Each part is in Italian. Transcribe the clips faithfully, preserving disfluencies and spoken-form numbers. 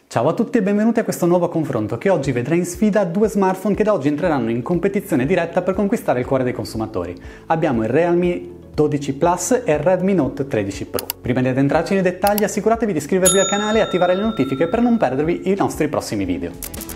Ciao a tutti e benvenuti a questo nuovo confronto che oggi vedrà in sfida due smartphone che da oggi entreranno in competizione diretta per conquistare il cuore dei consumatori. Abbiamo il Realme dodici Plus e il Redmi Note tredici Pro. Prima di addentrarci nei dettagli assicuratevi di iscrivervi al canale e attivare le notifiche per non perdervi i nostri prossimi video.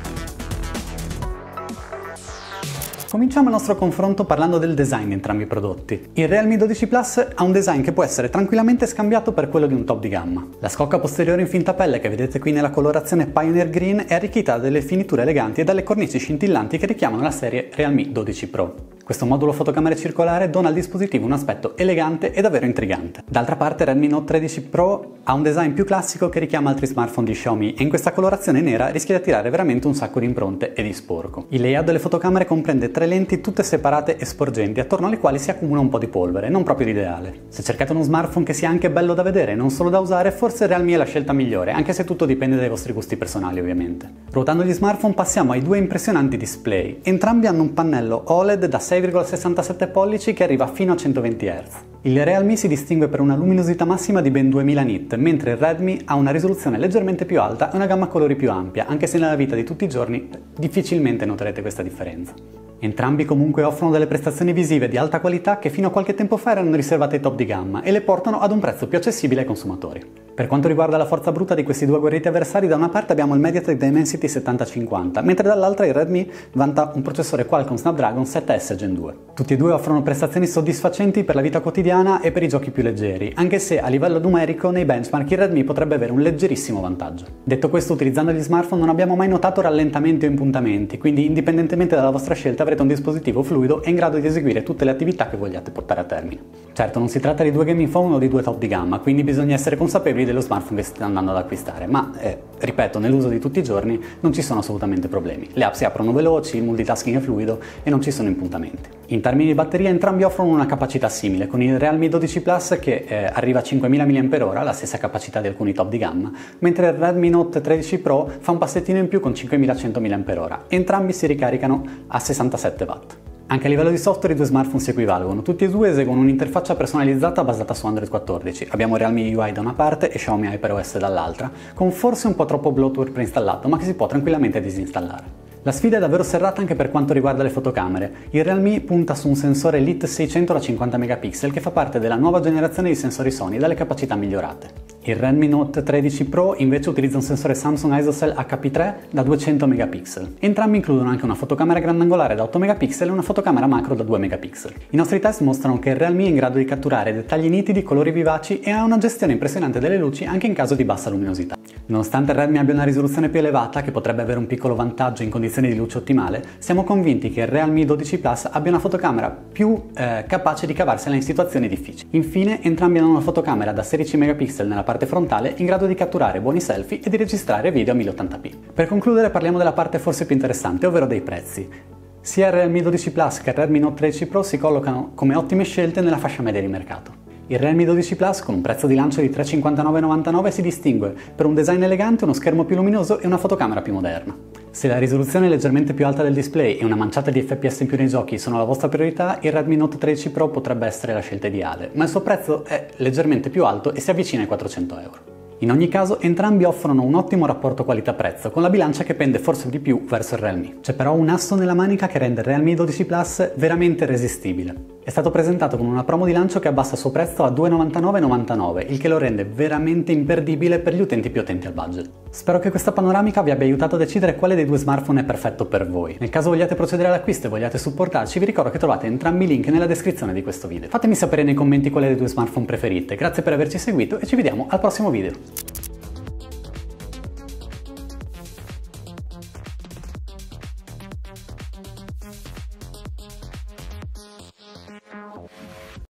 Cominciamo il nostro confronto parlando del design di entrambi i prodotti. Il Realme dodici Plus ha un design che può essere tranquillamente scambiato per quello di un top di gamma. La scocca posteriore in finta pelle che vedete qui nella colorazione Pioneer Green è arricchita da delle finiture eleganti e dalle cornici scintillanti che richiamano la serie Realme dodici Pro. Questo modulo fotocamere circolare dona al dispositivo un aspetto elegante e davvero intrigante. D'altra parte il Redmi Note tredici Pro ha un design più classico che richiama altri smartphone di Xiaomi e in questa colorazione nera rischia di attirare veramente un sacco di impronte e di sporco. Il layout delle fotocamere comprende tre lenti tutte separate e sporgenti attorno alle quali si accumula un po' di polvere, non proprio l'ideale. Se cercate uno smartphone che sia anche bello da vedere e non solo da usare, forse il Realme è la scelta migliore, anche se tutto dipende dai vostri gusti personali ovviamente. Ruotando gli smartphone passiamo ai due impressionanti display. Entrambi hanno un pannello O L E D da sei virgola sessantasette pollici che arriva fino a centoventi hertz. Il Realme si distingue per una luminosità massima di ben duemila nit, mentre il Redmi ha una risoluzione leggermente più alta e una gamma colori più ampia, anche se nella vita di tutti i giorni difficilmente noterete questa differenza. Entrambi comunque offrono delle prestazioni visive di alta qualità che fino a qualche tempo fa erano riservate ai top di gamma e le portano ad un prezzo più accessibile ai consumatori. Per quanto riguarda la forza bruta di questi due agguerriti avversari, da una parte abbiamo il MediaTek Dimensity settanta cinquanta, mentre dall'altra il Redmi vanta un processore Qualcomm Snapdragon sette S Gen due. Tutti e due offrono prestazioni soddisfacenti per la vita quotidiana e per i giochi più leggeri, anche se a livello numerico nei benchmark il Redmi potrebbe avere un leggerissimo vantaggio. Detto questo, utilizzando gli smartphone non abbiamo mai notato rallentamenti o impuntamenti, quindi indipendentemente dalla vostra scelta avrete un dispositivo fluido e in grado di eseguire tutte le attività che vogliate portare a termine. Certo, non si tratta di due gaming phone o di due top di gamma, quindi bisogna essere consapevoli dello smartphone che state andando ad acquistare, ma eh, ripeto, nell'uso di tutti i giorni non ci sono assolutamente problemi. Le app si aprono veloci, il multitasking è fluido e non ci sono impuntamenti. In termini di batteria entrambi offrono una capacità simile, con il Realme dodici Plus che eh, arriva a cinquemila milliamperi orari, la stessa capacità di alcuni top di gamma, mentre il Redmi Note tredici Pro fa un passettino in più con cinquemilacento milliamperi orari. Entrambi si ricaricano a sessantasette watt. Anche a livello di software i due smartphone si equivalgono, tutti e due eseguono un'interfaccia personalizzata basata su Android quattordici. Abbiamo Realme U I da una parte e Xiaomi HyperOS dall'altra, con forse un po' troppo bloatware preinstallato, ma che si può tranquillamente disinstallare. La sfida è davvero serrata anche per quanto riguarda le fotocamere. Il Realme punta su un sensore Elite seicento da cinquanta megapixel che fa parte della nuova generazione di sensori Sony dalle capacità migliorate. Il Redmi Note tredici Pro invece utilizza un sensore Samsung ISOCELL H P tre da duecento megapixel. Entrambi includono anche una fotocamera grandangolare da otto megapixel e una fotocamera macro da due megapixel. I nostri test mostrano che il Realme è in grado di catturare dettagli nitidi, colori vivaci e ha una gestione impressionante delle luci anche in caso di bassa luminosità. Nonostante il Redmi abbia una risoluzione più elevata, che potrebbe avere un piccolo vantaggio in condizioni di luce ottimale, siamo convinti che il Realme dodici Plus abbia una fotocamera più eh, capace di cavarsela in situazioni difficili. Infine, entrambi hanno una fotocamera da sedici megapixel nella parte frontale in grado di catturare buoni selfie e di registrare video a mille ottanta p. Per concludere parliamo della parte forse più interessante, ovvero dei prezzi. Sia il Realme dodici Plus che il Redmi Note tredici Pro si collocano come ottime scelte nella fascia media di mercato. Il Realme dodici Plus con un prezzo di lancio di trecentocinquantanove virgola novantanove si distingue per un design elegante, uno schermo più luminoso e una fotocamera più moderna. Se la risoluzione è leggermente più alta del display e una manciata di F P S in più nei giochi sono la vostra priorità, il Redmi Note tredici Pro potrebbe essere la scelta ideale, ma il suo prezzo è leggermente più alto e si avvicina ai quattrocento euro. In ogni caso, entrambi offrono un ottimo rapporto qualità-prezzo, con la bilancia che pende forse di più verso il Realme. C'è però un asso nella manica che rende il Realme dodici Plus veramente irresistibile. È stato presentato con una promo di lancio che abbassa il suo prezzo a duecentonovantanove virgola novantanove, il che lo rende veramente imperdibile per gli utenti più attenti al budget. Spero che questa panoramica vi abbia aiutato a decidere quale dei due smartphone è perfetto per voi. Nel caso vogliate procedere all'acquisto e vogliate supportarci, vi ricordo che trovate entrambi i link nella descrizione di questo video. Fatemi sapere nei commenti quale dei due smartphone preferite. Grazie per averci seguito e ci vediamo al prossimo video.